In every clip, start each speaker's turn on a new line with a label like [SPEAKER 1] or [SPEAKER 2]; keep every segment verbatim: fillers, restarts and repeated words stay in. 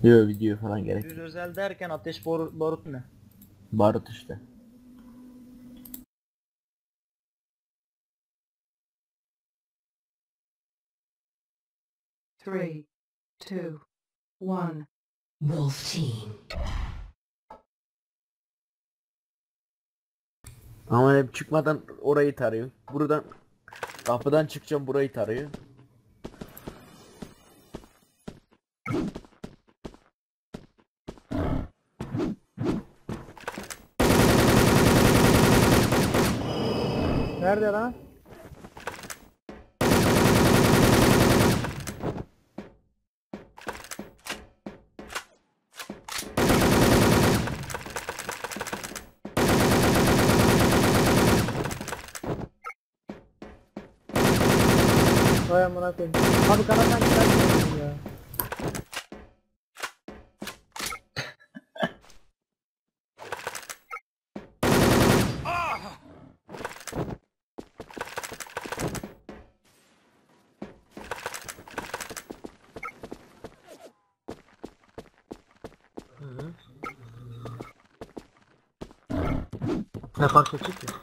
[SPEAKER 1] Yok, video falan gerek
[SPEAKER 2] Düz
[SPEAKER 1] yok.
[SPEAKER 2] özel derken ateş boru, barut ne?
[SPEAKER 1] Barut işte.
[SPEAKER 3] Three, two, one. Wolf Team.
[SPEAKER 1] Ama hep çıkmadan orayı tarıyor. Buradan kapıdan çıkacağım, burayı tarıyor.
[SPEAKER 2] Nerede lan? Vay amına koyayım. Abi kanattan çıkartmıyorum ya.
[SPEAKER 4] Ne fark edecek ki?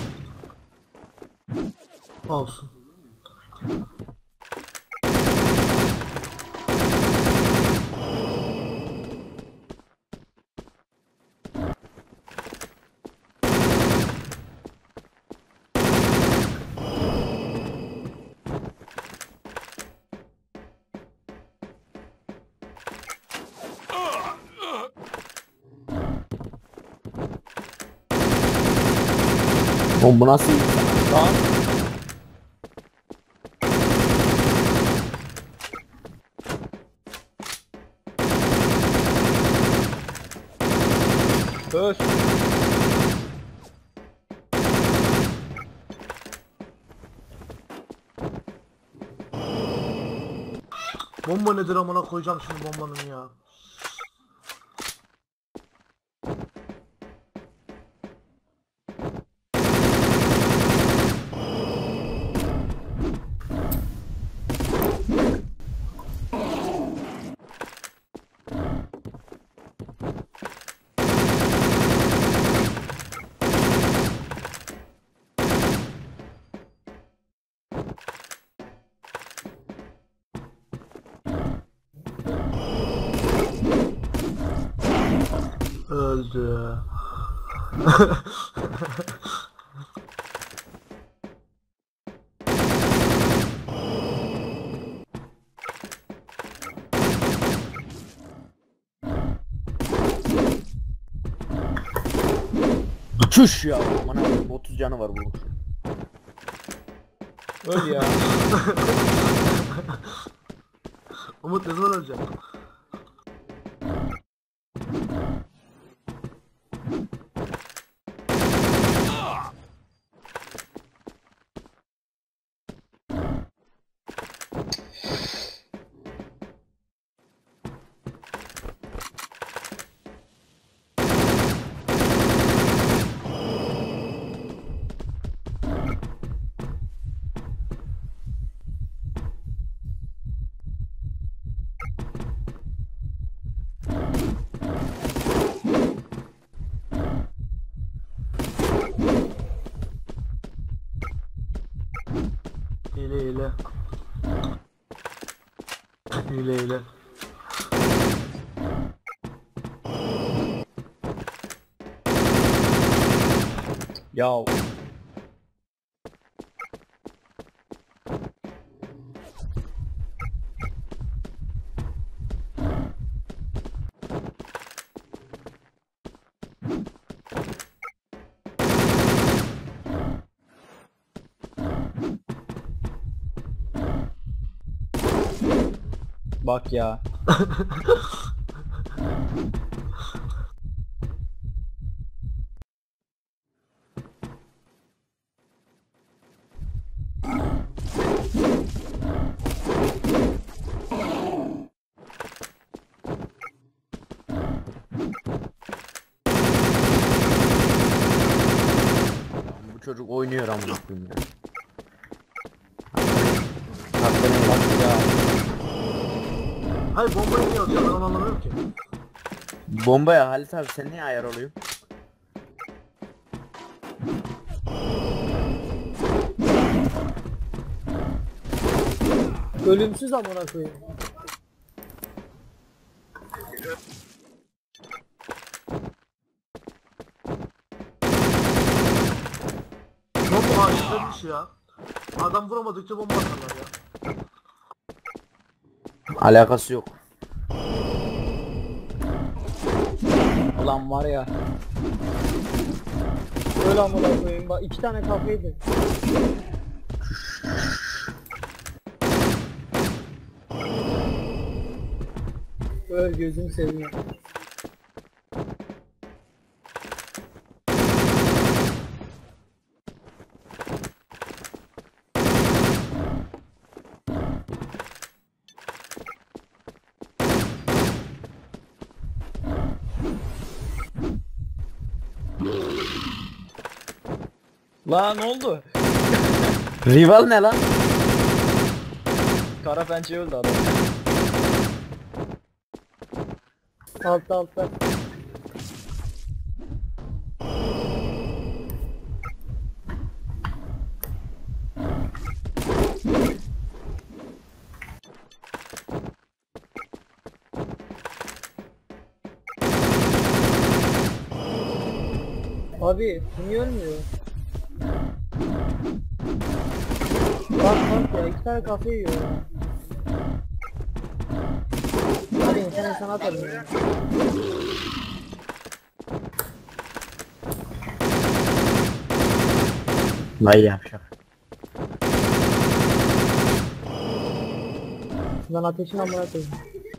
[SPEAKER 4] Olsun.
[SPEAKER 1] Oğlum bu nasıl insan lan?
[SPEAKER 2] Öş.
[SPEAKER 4] Bomba nedir amına koyacağım şimdi bombanın ya. Öldü.
[SPEAKER 1] Çüş ya. Bana otuz canı var bunun.
[SPEAKER 2] Öl ya.
[SPEAKER 4] Umut ne zaman ölecek? Hile hile. Hile hile.
[SPEAKER 2] Yav. Bak ya.
[SPEAKER 1] Bu çocuk oynuyor amına koyayım ya.
[SPEAKER 2] Bak ya.
[SPEAKER 4] Hayır bombayı niye atıyor? Ben onu anlamıyorum ki.
[SPEAKER 1] Bombaya Halit abi sen niye ayar oluyor?
[SPEAKER 2] Ölümsüz amına koyayım.
[SPEAKER 4] Yok bu aşırımış ya. Adam vuramadıkça bomba atarlar ya.
[SPEAKER 1] Alakası yok.
[SPEAKER 2] Ulan var ya. Öyle amına koyayım bak iki tane kafaydı. Öl gözünü seveyim.
[SPEAKER 5] Lan ne oldu?
[SPEAKER 1] Rival ne lan?
[SPEAKER 5] Kara pençe öldü adam.
[SPEAKER 2] Altta altta. Abi niye ölmüyor? Bak bak ya iki tane kafe yiyor ya. Hadi insan insana atalım ya.
[SPEAKER 1] Vay yavşak.
[SPEAKER 2] Lan ateşin amına koyayım.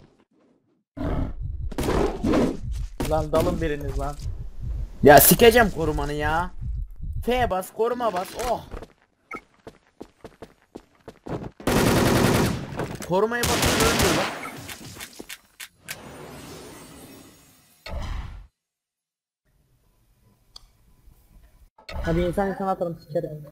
[SPEAKER 5] Lan dalın biriniz lan.
[SPEAKER 1] Ya sikeceğim korumanı ya. F bas, koruma bas. Oh. Korumaya bas, ölmüyor lan.
[SPEAKER 2] Hadi insan insana atalım sikerim.